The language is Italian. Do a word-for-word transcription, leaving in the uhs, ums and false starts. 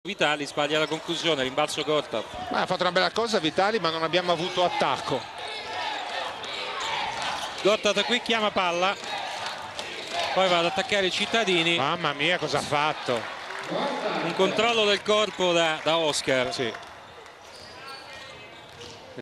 Vitali sbaglia la conclusione, rimbalzo Gortat. Ma ha fatto una bella cosa Vitali, ma non abbiamo avuto attacco. Gortat qui chiama palla, poi va ad attaccare i cittadini. Mamma mia, cosa ha fatto? Un controllo del corpo da, da Oscar. Sì.